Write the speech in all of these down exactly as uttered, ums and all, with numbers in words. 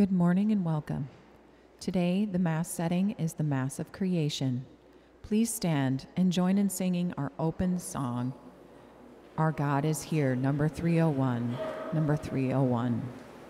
Good morning and welcome. Today, the Mass setting is the Mass of Creation. Please stand and join in singing our open song, Our God is Here, number three oh one, number three oh one.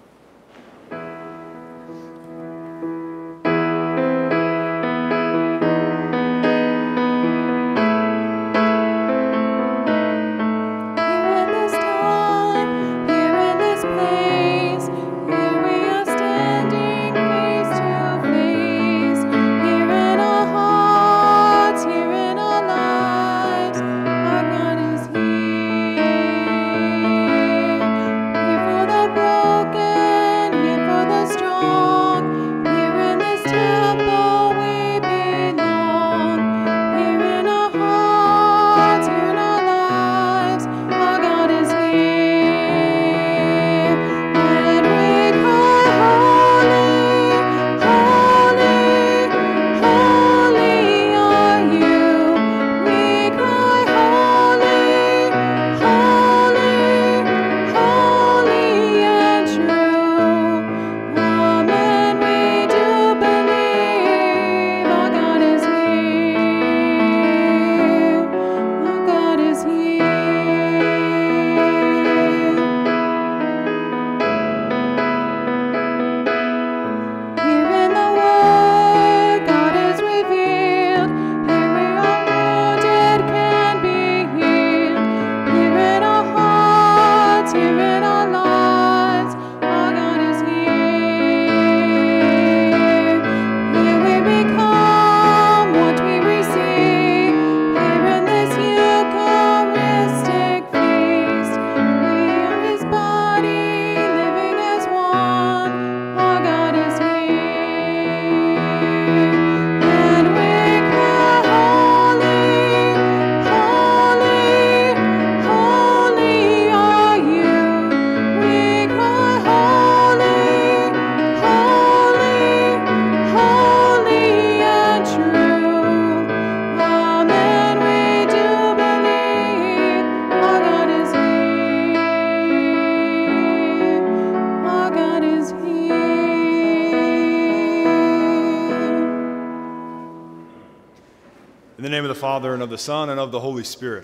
In the name of the Father, and of the Son, and of the Holy Spirit.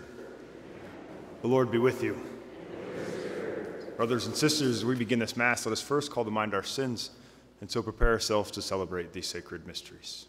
The Lord be with you. Brothers and sisters, as we begin this Mass, let us first call to mind our sins, and so prepare ourselves to celebrate these sacred mysteries.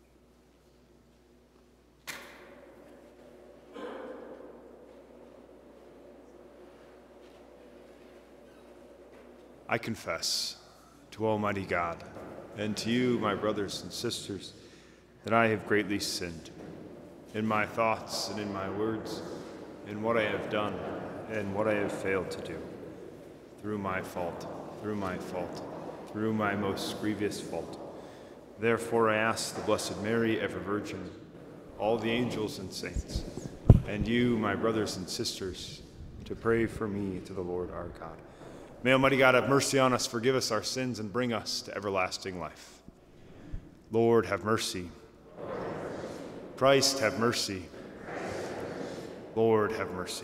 I confess to Almighty God, and to you, my brothers and sisters, that I have greatly sinned in my thoughts and in my words, in what I have done and what I have failed to do, through my fault, through my fault, through my most grievous fault. Therefore I ask the Blessed Mary, ever Virgin, all the angels and saints, and you, my brothers and sisters, to pray for me to the Lord our God. May Almighty God have mercy on us, forgive us our sins, and bring us to everlasting life. Lord, have mercy. Christ, have mercy. Lord, have mercy.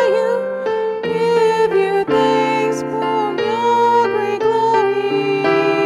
Give you thanks for your great glory.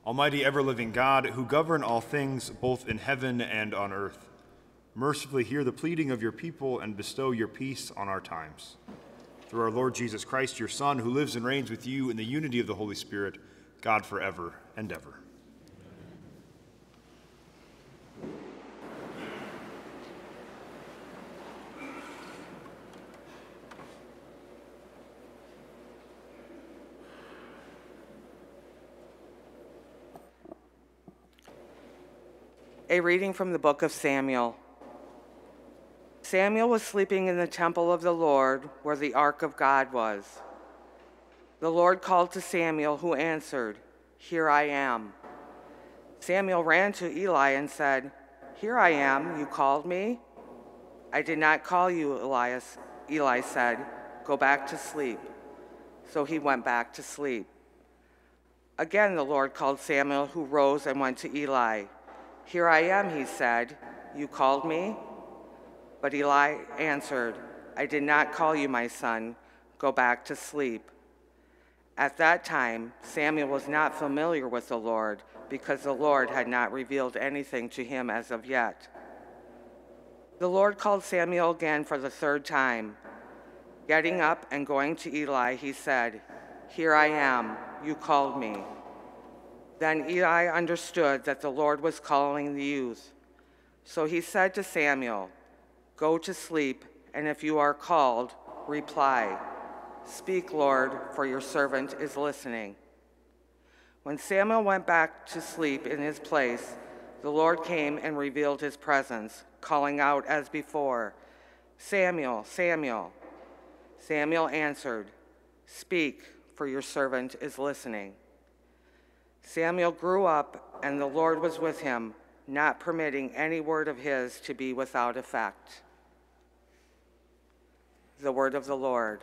Almighty ever-living God, who govern all things both in heaven and on earth, mercifully hear the pleading of your people and bestow your peace on our times. Through our Lord Jesus Christ, your Son, who lives and reigns with you in the unity of the Holy Spirit, God forever and ever. A reading from the book of Samuel. Samuel was sleeping in the temple of the Lord where the ark of God was. The Lord called to Samuel, who answered, "Here I am." Samuel ran to Eli and said, "Here I am, you called me?" "I did not call you," Elias, Eli said. "Go back to sleep." So he went back to sleep. Again the Lord called Samuel, who rose and went to Eli. "Here I am," he said. "You called me?" But Eli answered, "I did not call you, my son. Go back to sleep." At that time, Samuel was not familiar with the Lord, because the Lord had not revealed anything to him as of yet. The Lord called Samuel again for the third time. Getting up and going to Eli, he said, "Here I am. You called me." Then Eli understood that the Lord was calling the youth. So he said to Samuel, "Go to sleep, and if you are called, reply, 'Speak, Lord, for your servant is listening.'" When Samuel went back to sleep in his place, the Lord came and revealed his presence, calling out as before, "Samuel, Samuel." Samuel answered, "Speak, for your servant is listening." Samuel grew up, and the Lord was with him, not permitting any word of his to be without effect. The word of the Lord.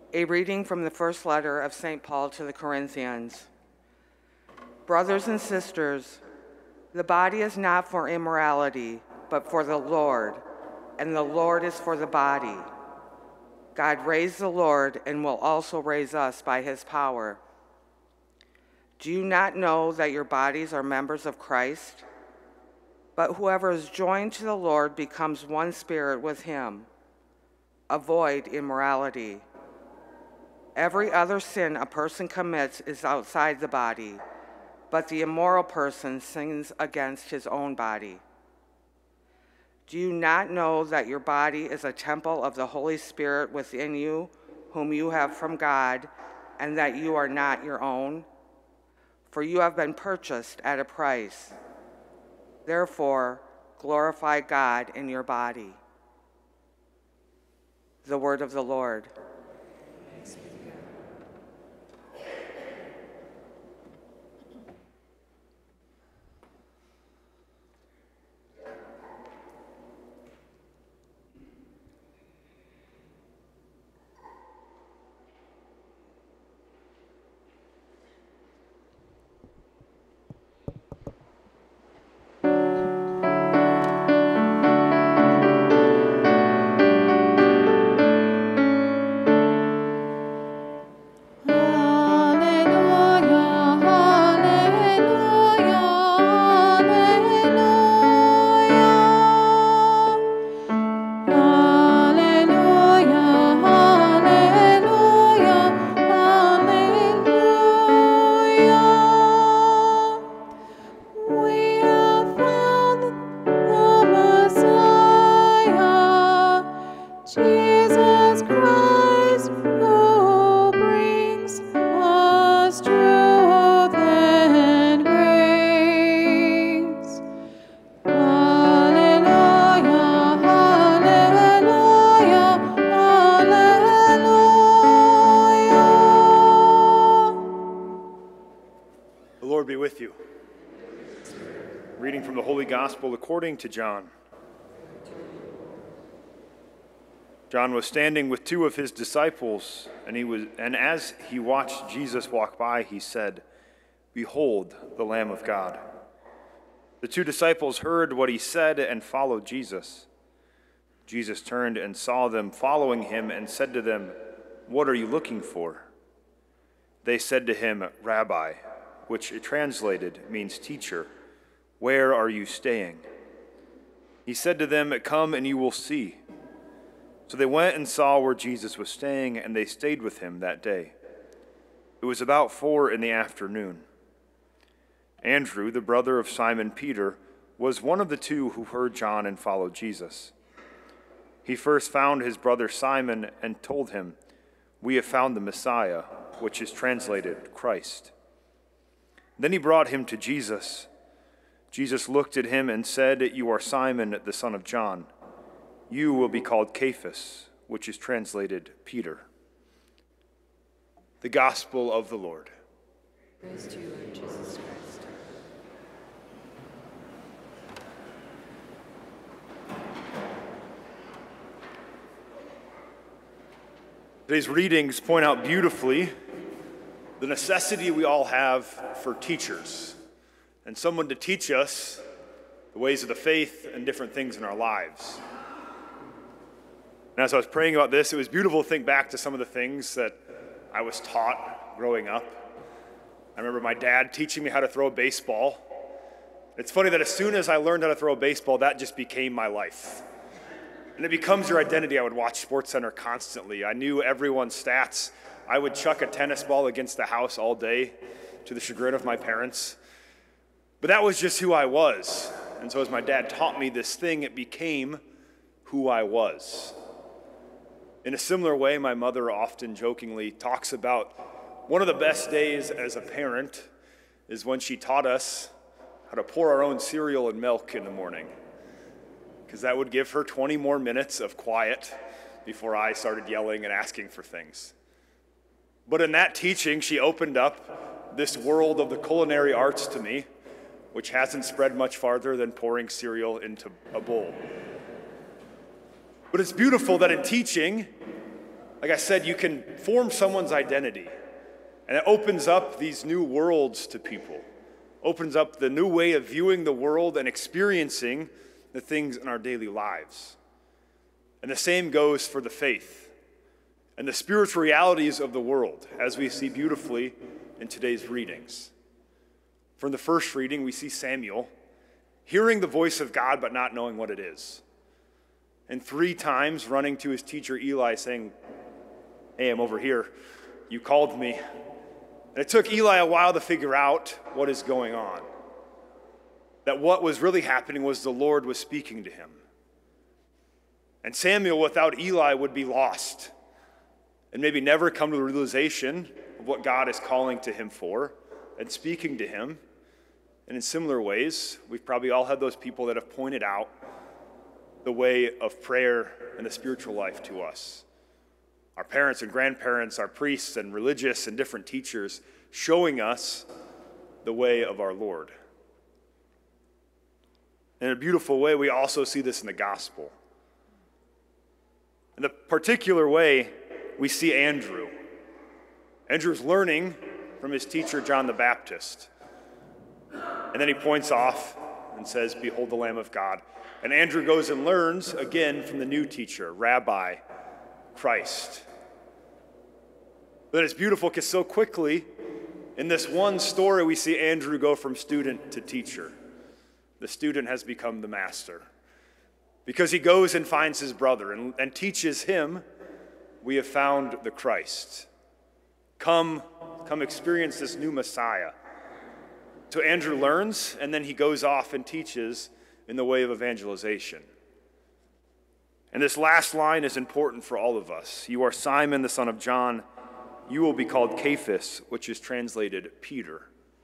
A reading from the first letter of Saint Paul to the Corinthians. Brothers and sisters, the body is not for immorality, but for the Lord, and the Lord is for the body. God raised the Lord and will also raise us by his power. Do you not know that your bodies are members of Christ? But whoever is joined to the Lord becomes one spirit with him. Avoid immorality. Every other sin a person commits is outside the body, but the immoral person sins against his own body. Do you not know that your body is a temple of the Holy Spirit within you, whom you have from God, and that you are not your own? For you have been purchased at a price. Therefore, glorify God in your body. The word of the Lord. Gospel according to John. John was standing with two of his disciples, and he was, and as he watched Jesus walk by, he said, "Behold, the Lamb of God." The two disciples heard what he said and followed Jesus. Jesus turned and saw them following him and said to them, "What are you looking for?" They said to him, "Rabbi," which translated means teacher, "where are you staying?" He said to them, "Come and you will see." So they went and saw where Jesus was staying, and they stayed with him that day. It was about four in the afternoon. Andrew, the brother of Simon Peter, was one of the two who heard John and followed Jesus. He first found his brother Simon and told him, "We have found the Messiah," which is translated Christ. Then he brought him to Jesus. Jesus looked at him and said, "You are Simon, the son of John. You will be called Cephas," which is translated Peter. The Gospel of the Lord. Praise to you, Lord Jesus Christ. Today's readings point out beautifully the necessity we all have for teachers and someone to teach us the ways of the faith and different things in our lives. And as I was praying about this, it was beautiful to think back to some of the things that I was taught growing up. I remember my dad teaching me how to throw a baseball. It's funny that as soon as I learned how to throw a baseball, that just became my life. And it becomes your identity. I would watch SportsCenter constantly. I knew everyone's stats. I would chuck a tennis ball against the house all day to the chagrin of my parents. But that was just who I was. And so as my dad taught me this thing, it became who I was. In a similar way, my mother often jokingly talks about one of the best days as a parent is when she taught us how to pour our own cereal and milk in the morning, because that would give her twenty more minutes of quiet before I started yelling and asking for things. But in that teaching, she opened up this world of the culinary arts to me, which hasn't spread much farther than pouring cereal into a bowl. But it's beautiful that in teaching, Like I said, you can form someone's identity, and it opens up these new worlds to people, opens up the new way of viewing the world and experiencing the things in our daily lives. And the same goes for the faith and the spiritual realities of the world, as we see beautifully in today's readings. From the first reading, we see Samuel hearing the voice of God but not knowing what it is. And three times running to his teacher Eli saying, "Hey, I'm over here. You called me." And it took Eli a while to figure out what is going on. That what was really happening was the Lord was speaking to him. And Samuel, without Eli, would be lost and maybe never come to the realization of what God is calling to him for and speaking to him. And in similar ways, we've probably all had those people that have pointed out the way of prayer and the spiritual life to us. Our parents and grandparents, our priests and religious and different teachers showing us the way of our Lord. In a beautiful way, we also see this in the gospel. In the particular way, we see Andrew. Andrew's learning from his teacher, John the Baptist. And then he points off and says, "Behold the Lamb of God." And Andrew goes and learns again from the new teacher, Rabbi Christ. But it's beautiful because so quickly, in this one story, we see Andrew go from student to teacher. The student has become the master. Because he goes and finds his brother and, and teaches him, "We have found the Christ. Come, come experience this new Messiah." So Andrew learns, and then he goes off and teaches in the way of evangelization. And this last line is important for all of us. "You are Simon, the son of John. You will be called Cephas," which is translated Peter.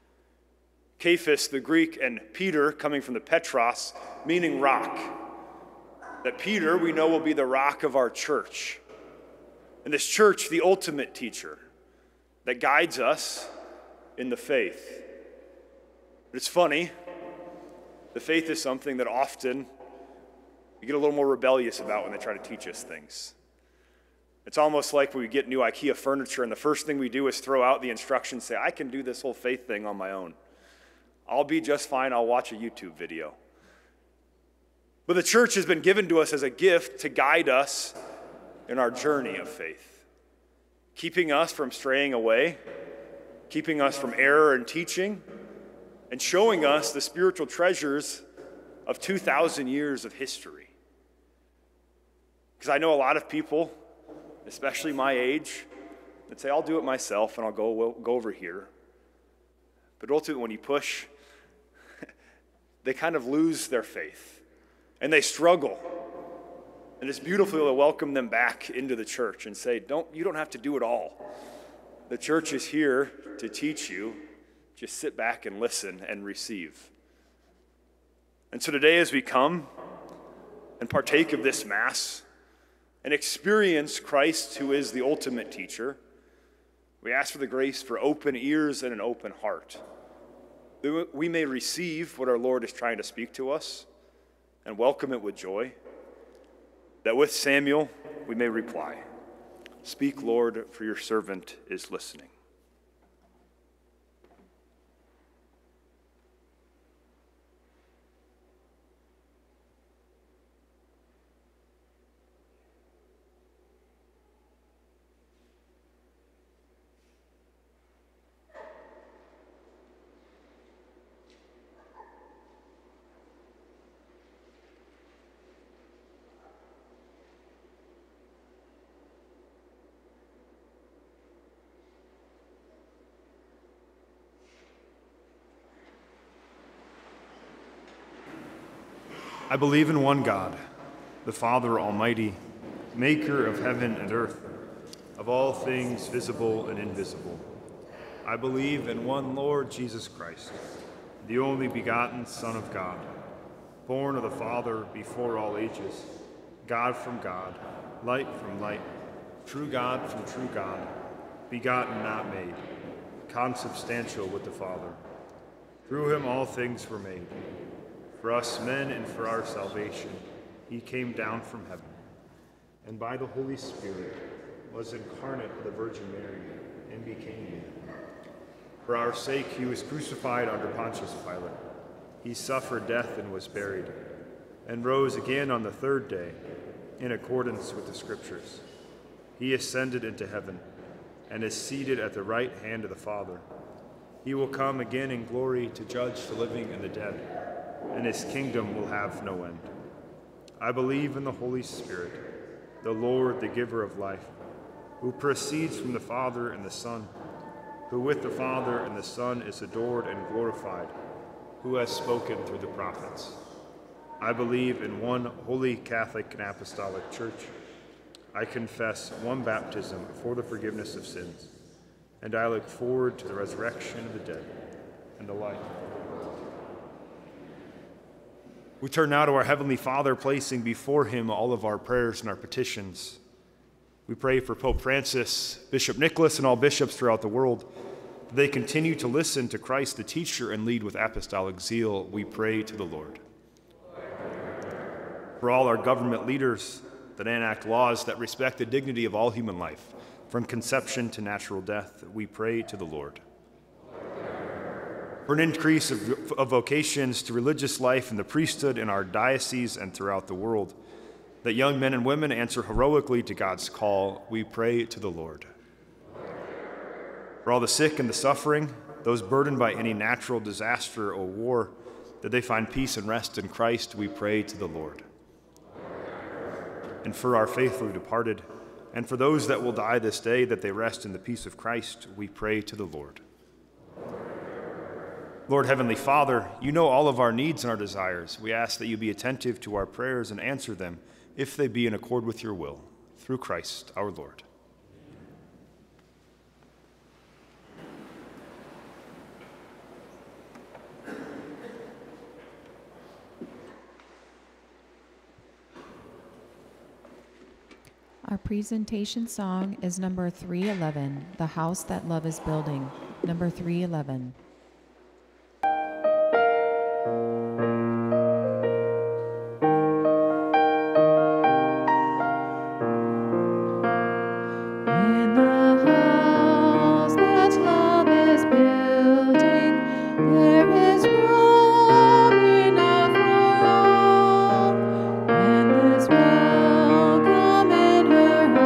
Cephas, the Greek, and Peter, coming from the Petros, meaning rock. That Peter, we know, will be the rock of our church. And this church, the ultimate teacher that guides us in the faith. But it's funny, the faith is something that often we get a little more rebellious about when they try to teach us things. It's almost like when we get new IKEA furniture and the first thing we do is throw out the instructions, say, "I can do this whole faith thing on my own. I'll be just fine, I'll watch a YouTube video." But the church has been given to us as a gift to guide us in our journey of faith, keeping us from straying away, keeping us from error in teaching, and showing us the spiritual treasures of two thousand years of history. Because I know a lot of people, especially my age, that say, "I'll do it myself and I'll go, go over here." But ultimately, when you push, they kind of lose their faith and they struggle. And it's beautiful to welcome them back into the church and say, "Don't, you don't have to do it all. The church is here to teach you. Just sit back and listen and receive." And so today, as we come and partake of this Mass and experience Christ, who is the ultimate teacher, we ask for the grace for open ears and an open heart, that we may receive what our Lord is trying to speak to us and welcome it with joy, that with Samuel we may reply, "Speak, Lord, for your servant is listening." I believe in one God, the Father Almighty, maker of heaven and earth, of all things visible and invisible. I believe in one Lord Jesus Christ, the only begotten Son of God, born of the Father before all ages, God from God, light from light, true God from true God, begotten, not made, consubstantial with the Father. Through him all things were made. For us men and for our salvation, he came down from heaven, and by the Holy Spirit was incarnate of the Virgin Mary, and became man. For our sake he was crucified under Pontius Pilate. He suffered death and was buried, and rose again on the third day, in accordance with the Scriptures. He ascended into heaven, and is seated at the right hand of the Father. He will come again in glory to judge the living and the dead, and his kingdom will have no end. I believe in the Holy Spirit, the Lord, the giver of life, who proceeds from the Father and the Son, who with the Father and the Son is adored and glorified, who has spoken through the prophets. I believe in one holy Catholic and Apostolic Church. I confess one baptism for the forgiveness of sins, and I look forward to the resurrection of the dead and the life of the world. We turn now to our Heavenly Father, placing before him all of our prayers and our petitions. We pray for Pope Francis, Bishop Nicholas, and all bishops throughout the world, that they continue to listen to Christ the teacher and lead with apostolic zeal. We pray to the Lord. For all our government leaders that enact laws that respect the dignity of all human life, from conception to natural death, we pray to the Lord. For an increase of, of vocations to religious life and the priesthood in our diocese and throughout the world, that young men and women answer heroically to God's call, we pray to the Lord. For all the sick and the suffering, those burdened by any natural disaster or war, that they find peace and rest in Christ, we pray to the Lord. And for our faithfully departed, and for those that will die this day, that they rest in the peace of Christ, we pray to the Lord. Lord Heavenly Father, you know all of our needs and our desires. We ask that you be attentive to our prayers and answer them, if they be in accord with your will, through Christ our Lord. Our presentation song is number three eleven, The House That Love Is Building, number three eleven.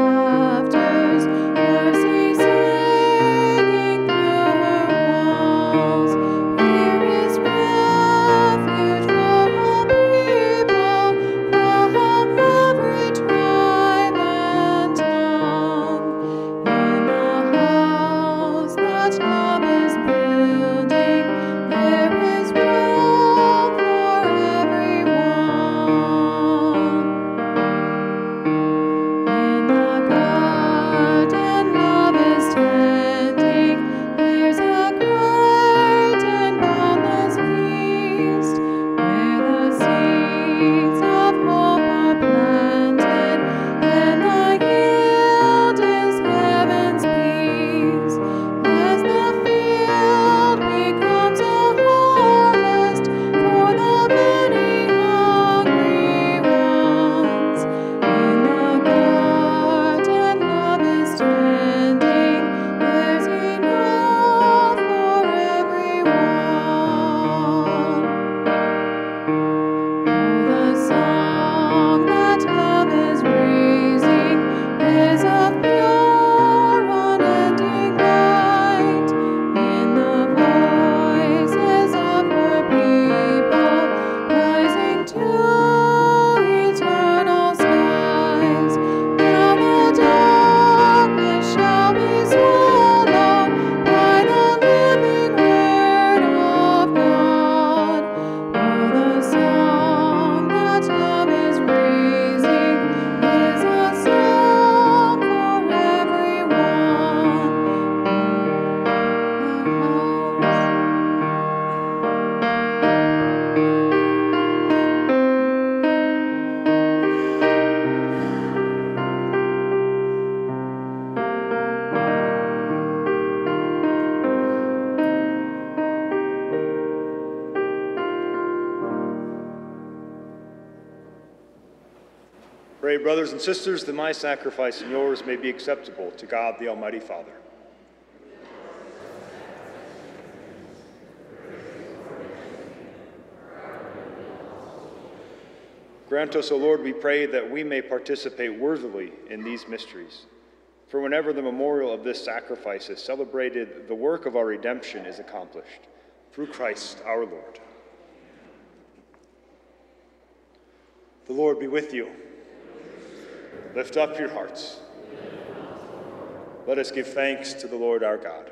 Mercy singing through her walls. Pray, brothers and sisters, that my sacrifice and yours may be acceptable to God the Almighty Father. Grant us, O Lord, we pray, that we may participate worthily in these mysteries. For whenever the memorial of this sacrifice is celebrated, the work of our redemption is accomplished. Through Christ our Lord. The Lord be with you. Lift up your hearts. Let us give thanks to the Lord our God.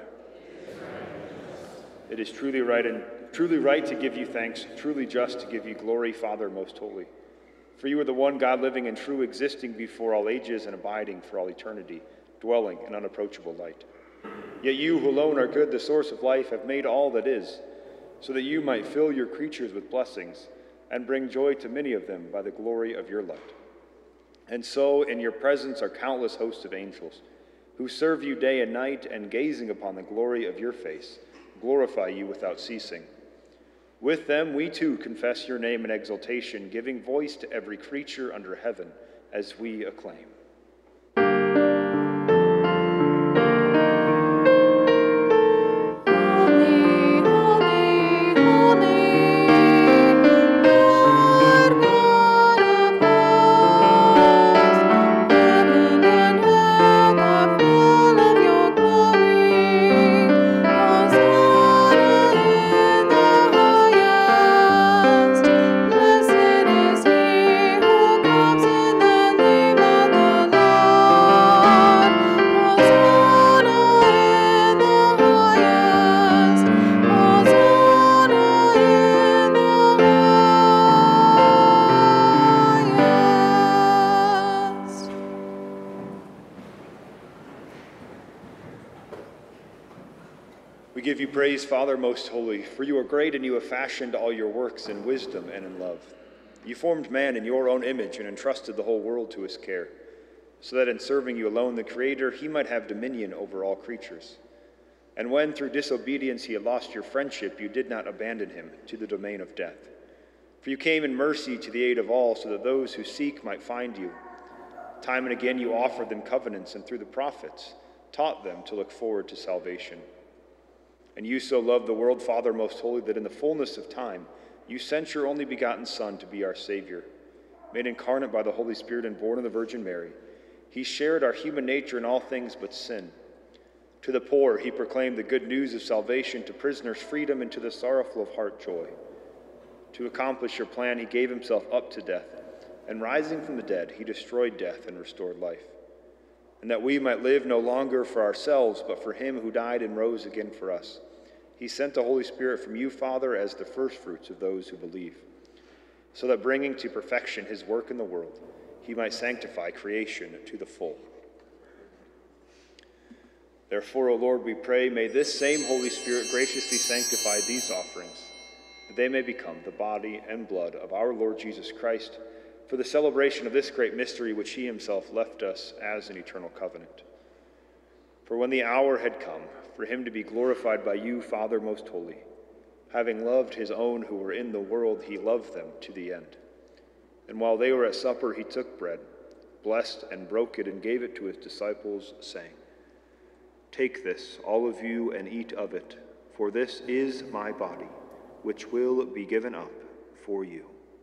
It is truly right and truly right to give you thanks, truly just to give you glory, Father most holy. For you are the one God living and true, existing before all ages and abiding for all eternity, dwelling in unapproachable light. Yet you who alone are good, the source of life, have made all that is, so that you might fill your creatures with blessings and bring joy to many of them by the glory of your light. And so in your presence are countless hosts of angels, who serve you day and night, and gazing upon the glory of your face, glorify you without ceasing. With them we too confess your name in exaltation, giving voice to every creature under heaven as we acclaim. We give you praise, Father most holy, for you are great and you have fashioned all your works in wisdom and in love. You formed man in your own image and entrusted the whole world to his care, so that in serving you alone, the Creator, he might have dominion over all creatures. And when through disobedience he had lost your friendship, you did not abandon him to the domain of death. For you came in mercy to the aid of all, so that those who seek might find you. Time and again you offered them covenants, and through the prophets taught them to look forward to salvation. And you so loved the world, Father most holy, that in the fullness of time you sent your only begotten Son to be our Savior. Made incarnate by the Holy Spirit and born of the Virgin Mary, he shared our human nature in all things but sin. To the poor he proclaimed the good news of salvation, to prisoners freedom, and to the sorrowful of heart joy. To accomplish your plan he gave himself up to death, and rising from the dead he destroyed death and restored life. And that we might live no longer for ourselves, but for him who died and rose again for us. He sent the Holy Spirit from you, Father, as the firstfruits of those who believe, so that bringing to perfection his work in the world, he might sanctify creation to the full. Therefore, O Lord, we pray, may this same Holy Spirit graciously sanctify these offerings, that they may become the body and blood of our Lord Jesus Christ, for the celebration of this great mystery which he himself left us as an eternal covenant. For when the hour had come for him to be glorified by you, Father most holy, having loved his own who were in the world, he loved them to the end. And while they were at supper, he took bread, blessed and broke it, and gave it to his disciples, saying, "Take this, all of you, and eat of it, for this is my body, which will be given up for you."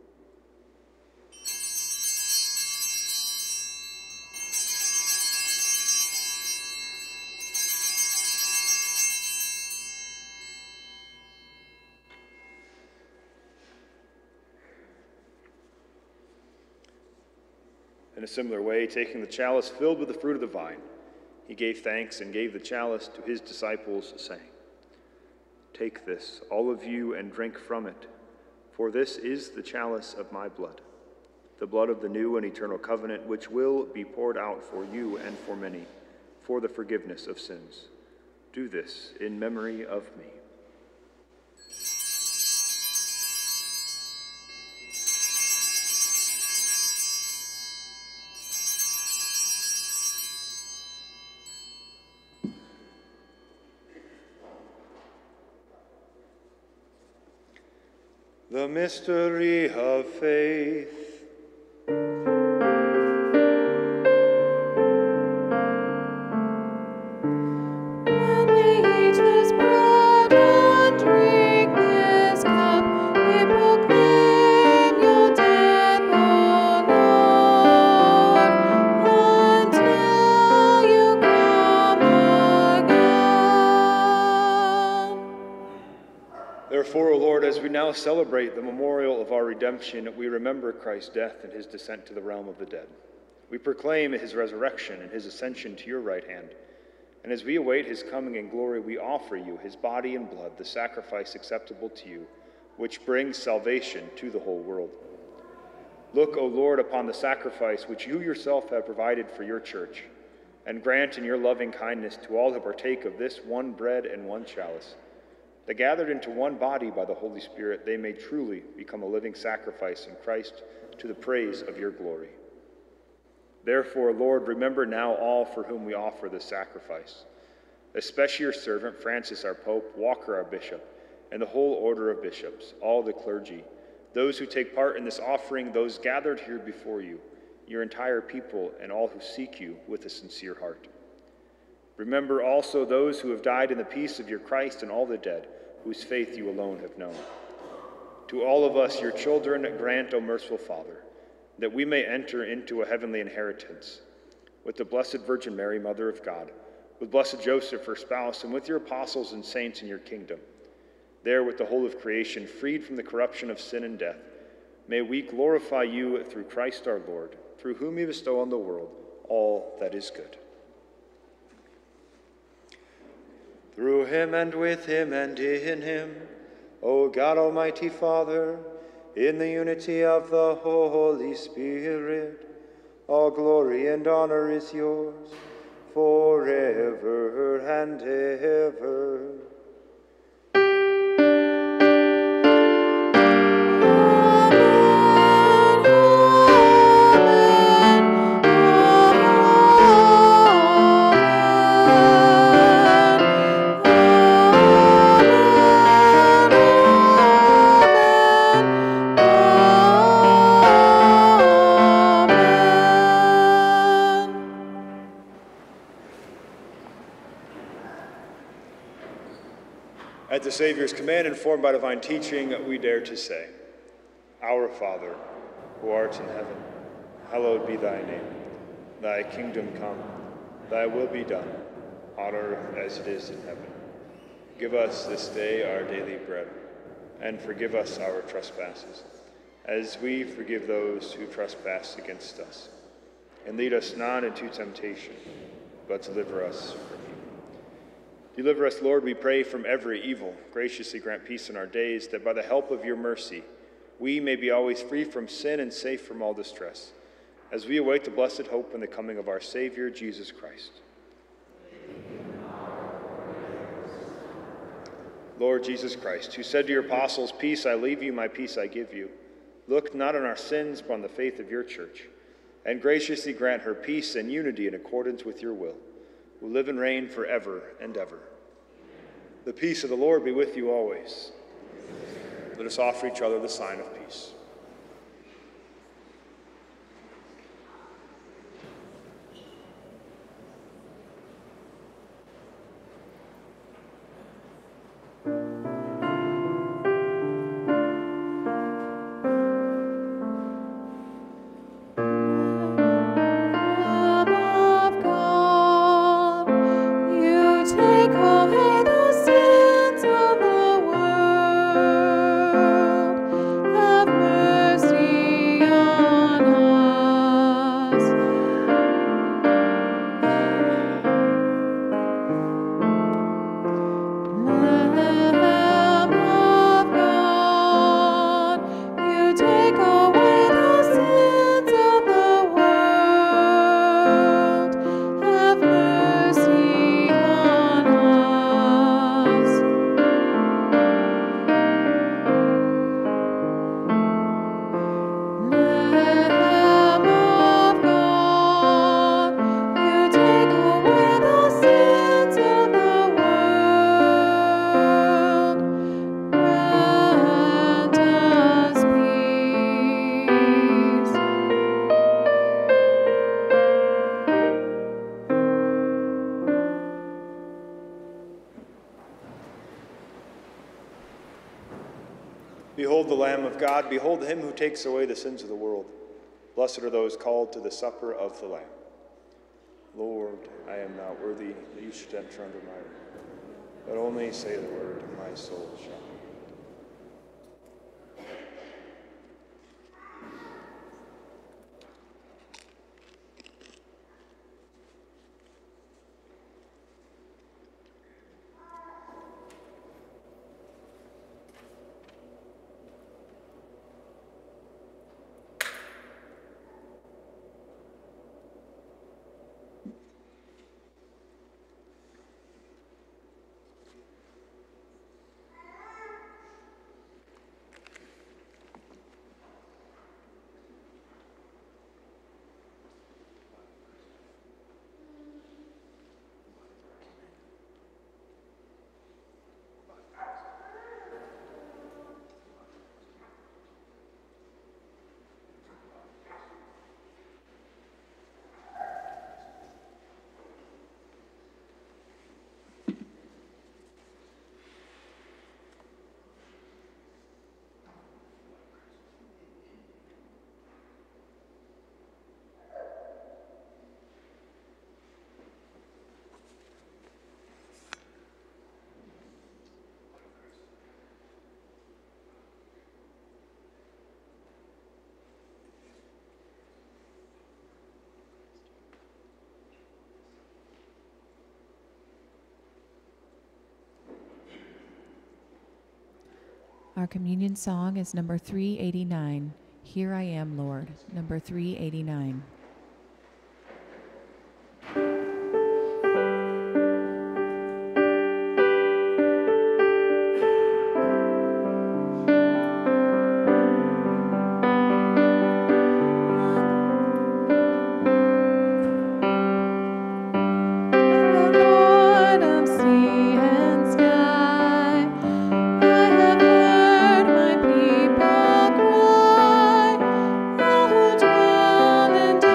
In a similar way, taking the chalice filled with the fruit of the vine, he gave thanks and gave the chalice to his disciples, saying, "Take this, all of you, and drink from it, for this is the chalice of my blood, the blood of the new and eternal covenant, which will be poured out for you and for many, for the forgiveness of sins. Do this in memory of me." The mystery of faith. now celebrate the memorial of our redemption, we remember Christ's death and his descent to the realm of the dead. We proclaim his resurrection and his ascension to your right hand. And as we await his coming in glory, we offer you his body and blood, the sacrifice acceptable to you, which brings salvation to the whole world. Look, O Lord, upon the sacrifice which you yourself have provided for your church, and grant in your loving kindness to all who partake of this one bread and one chalice, that gathered into one body by the Holy Spirit, they may truly become a living sacrifice in Christ to the praise of your glory. Therefore, Lord, remember now all for whom we offer this sacrifice, especially your servant Francis, our Pope, Walker, our Bishop, and the whole order of bishops, all the clergy, those who take part in this offering, those gathered here before you, your entire people, and all who seek you with a sincere heart. Remember also those who have died in the peace of your Christ and all the dead, whose faith you alone have known. To all of us, your children, grant, O merciful Father, that we may enter into a heavenly inheritance with the Blessed Virgin Mary, Mother of God, with blessed Joseph, her spouse, and with your apostles and saints in your kingdom. There, with the whole of creation, freed from the corruption of sin and death, may we glorify you through Christ our Lord, through whom you bestow on the world all that is good. Through him and with him and in him, O God, Almighty Father, in the unity of the Holy Spirit, all glory and honor is yours forever and ever. At the Savior's command, informed by divine teaching, we dare to say, Our Father, who art in heaven, hallowed be thy name. Thy kingdom come, thy will be done, on earth as it is in heaven. Give us this day our daily bread, and forgive us our trespasses, as we forgive those who trespass against us. And lead us not into temptation, but deliver us from evil. Deliver us, Lord, we pray, from every evil. Graciously grant peace in our days, that by the help of your mercy, we may be always free from sin and safe from all distress, as we await the blessed hope and the coming of our Savior, Jesus Christ. Lord Jesus Christ, who said to your apostles, Peace I leave you, my peace I give you, look not on our sins, but on the faith of your church, and graciously grant her peace and unity in accordance with your will, who live and reign forever and ever. The peace of the Lord be with you always. Let us offer each other the sign of peace. Behold the Lamb of God, behold him who takes away the sins of the world. Blessed are those called to the supper of the Lamb. Lord, I am not worthy that you should enter under my roof, but only say the word, and my soul shall live. Our communion song is number three eighty-nine. Here I am, Lord, number three eighty-nine. Down and down.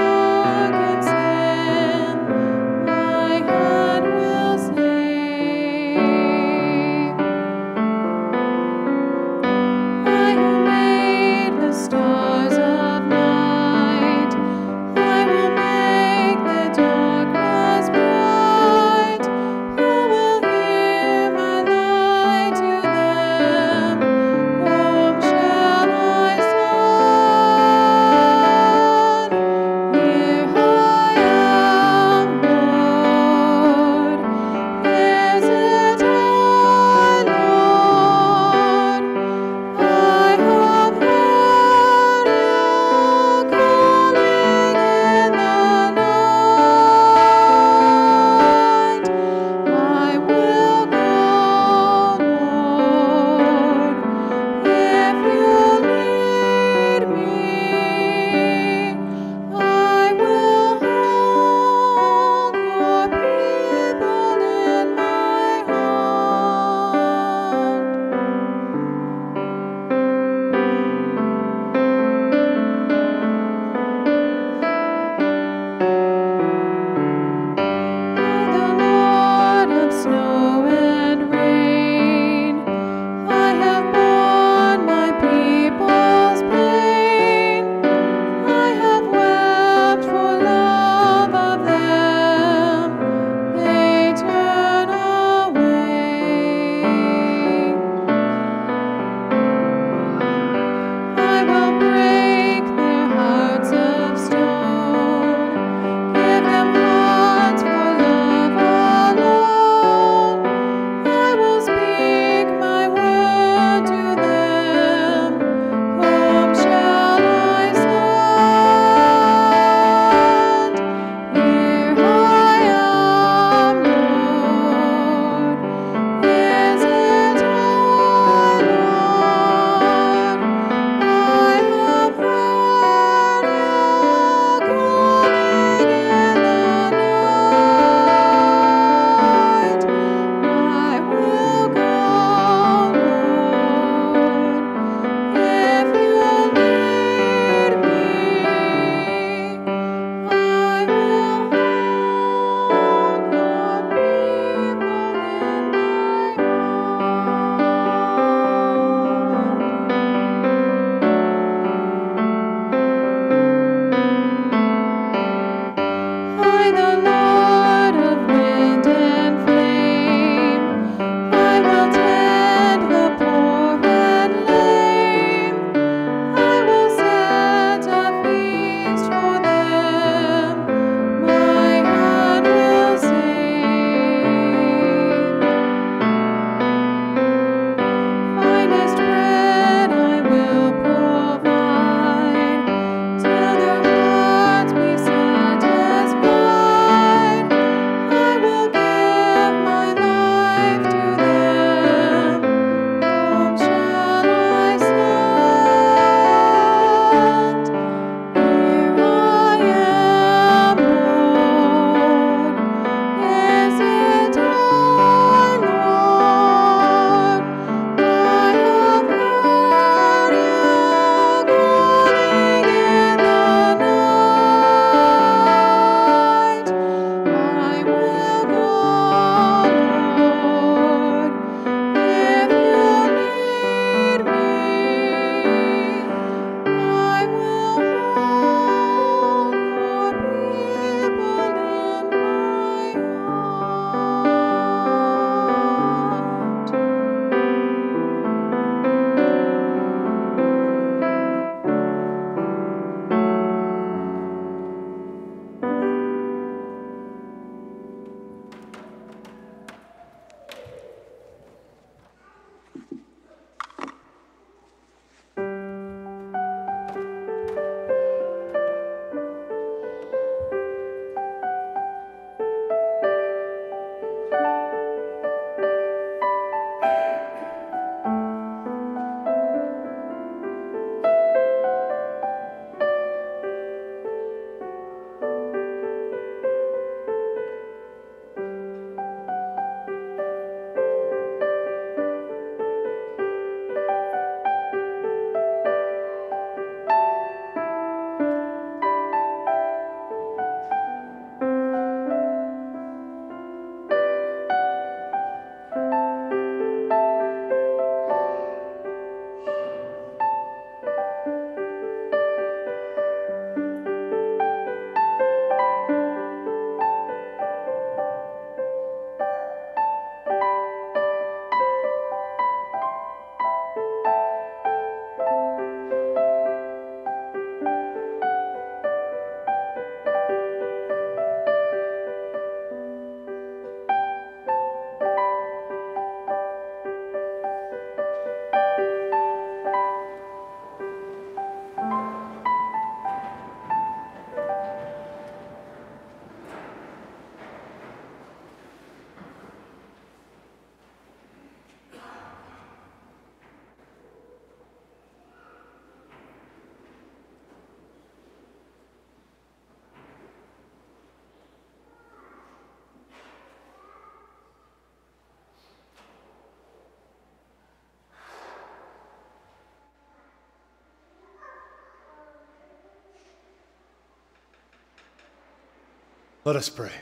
Let us pray.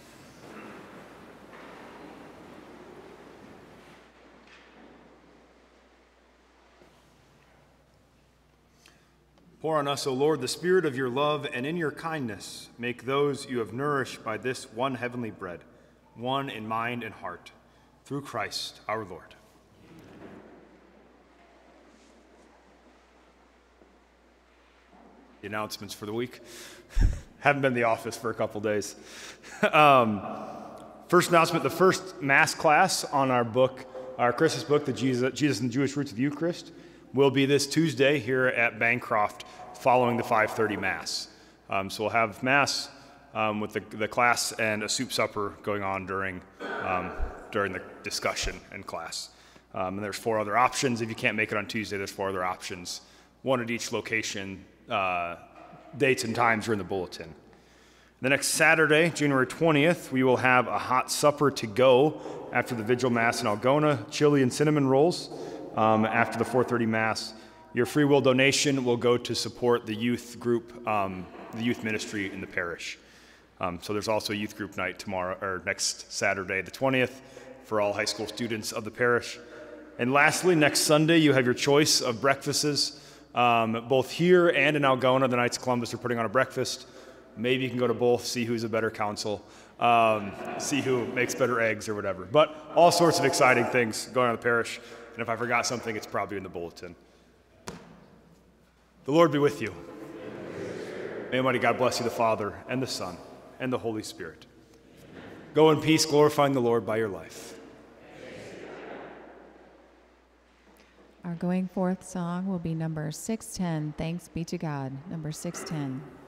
Pour on us, O Lord, the spirit of your love, and in your kindness make those you have nourished by this one heavenly bread, one in mind and heart, through Christ our Lord. The announcements for the week. Haven't been in the office for a couple days. um, first announcement, the first Mass class on our book, our Christmas book, the Jesus, Jesus and the Jewish Roots of the Eucharist, will be this Tuesday here at Bancroft following the five thirty Mass. Um, so we'll have Mass um, with the, the class and a soup supper going on during, um, during the discussion in class. Um, and there's four other options. If you can't make it on Tuesday, there's four other options, one at each location. Uh, dates and times are in the bulletin. The next Saturday, January twentieth, we will have a hot supper to go after the Vigil Mass in Algona, chili and cinnamon rolls um, after the four thirty Mass. Your free will donation will go to support the youth group, um, the youth ministry in the parish. Um, so there's also a youth group night tomorrow, or next Saturday, the twentieth, for all high school students of the parish. And lastly, next Sunday, you have your choice of breakfasts. Um, both here and in Algona, the Knights of Columbus are putting on a breakfast. Maybe you can go to both, see who's a better counsel, um, see who makes better eggs or whatever. But all sorts of exciting things going on in the parish. And if I forgot something, it's probably in the bulletin. The Lord be with you. May Almighty God bless you, the Father, and the Son, and the Holy Spirit. Go in peace, glorifying the Lord by your life. Our going forth song will be number six ten, Thanks Be to God, number six ten.